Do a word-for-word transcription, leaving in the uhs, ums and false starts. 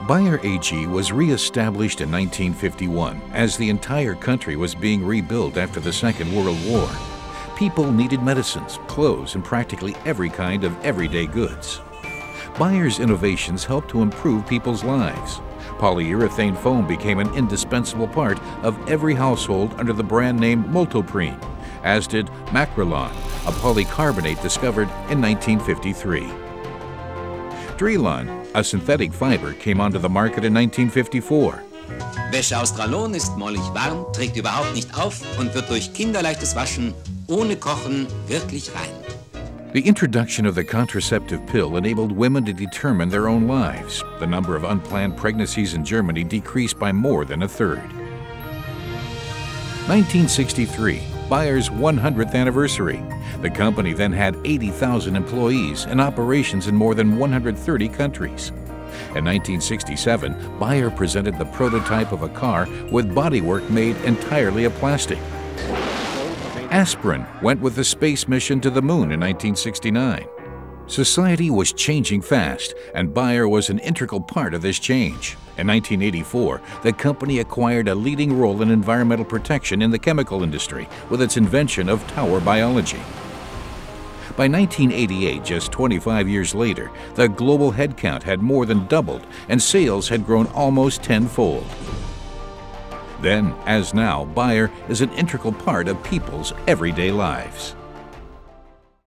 Bayer A G was re-established in nineteen fifty-one as the entire country was being rebuilt after the Second World War. People needed medicines, clothes, and practically every kind of everyday goods. Bayer's innovations helped to improve people's lives. Polyurethane foam became an indispensable part of every household under the brand name Multoprene, as did Macrolon, a polycarbonate discovered in nineteen fifty-three. Drelon, a synthetic fiber, came onto the market in nineteen fifty-four. Wäsche aus Dralon ist mollig warm, trägt überhaupt nicht auf und wird durch kinderleichtes Waschen ohne Kochen wirklich rein. The introduction of the contraceptive pill enabled women to determine their own lives. The number of unplanned pregnancies in Germany decreased by more than a third. nineteen sixty-three, Bayer's one hundredth anniversary. The company then had eighty thousand employees and operations in more than one hundred thirty countries. In nineteen sixty-seven, Bayer presented the prototype of a car with bodywork made entirely of plastic. Aspirin went with the space mission to the moon in nineteen sixty-nine. Society was changing fast, and Bayer was an integral part of this change. In nineteen eighty-four, the company acquired a leading role in environmental protection in the chemical industry with its invention of tower biology. By nineteen eighty-eight, just twenty-five years later, the global headcount had more than doubled and sales had grown almost tenfold. Then, as now, Bayer is an integral part of people's everyday lives.